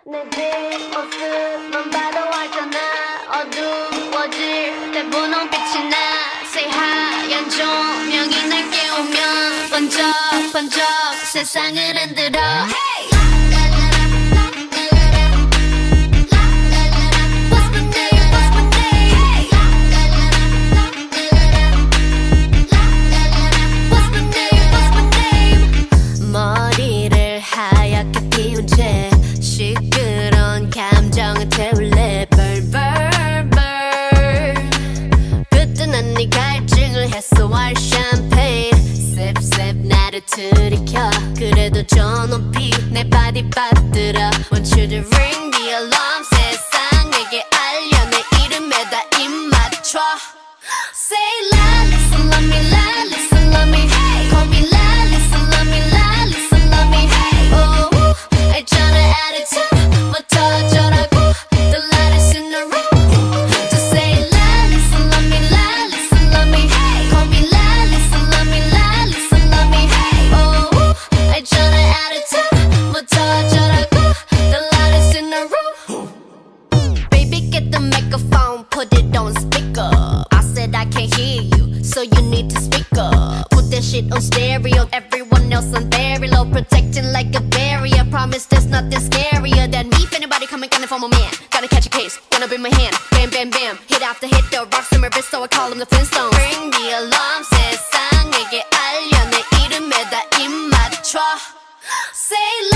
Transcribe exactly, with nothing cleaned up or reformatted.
내 뒷모습만 봐도 알잖아. 어두워질 때 분홍빛이 나. 새하얀 조명이 날 깨우면 번쩍번쩍 세상을 흔들어. Hey! 머리를 하얗게 피운 채 시끄러운 감정을 태울래. Burn, burn, burn. 그때 난 네 갈증을 해소할 샴페인. Sip, sip 나를 들이켜. 그래도 저 높이 내 바디 받들어. Want you to ring the alarm. 세상에게 알려 내 이름에다 입 맞춰. Say Lalisa love me, Lalisa love me. Hey, call me Lalisa love me, Lalisa love me. Hey, oh, 알잖아 attitude 뭐 터져라고. The lightest in the room. Just say Lalisa love me, Lalisa love me. Hey, call me Lalisa love me, Lalisa love me. Hey, oh, 알잖아 attitude 뭐 터져라고. The lightest in the room. Baby get the microphone, put it on speaker. I can't hear you, so you need to speak up. Put that shit on stereo, everyone else on very low. Protecting like a barrier, promise there's nothing scarier than me. If anybody coming gunning for my man, gotta catch a case, wanna be my hand. Bam, bam, bam, hit after hit, the rocks in my wrist, so I call them the Flintstones. Ring the alarm, 세상에게 알려 내 이름에다 입 맞춰. Say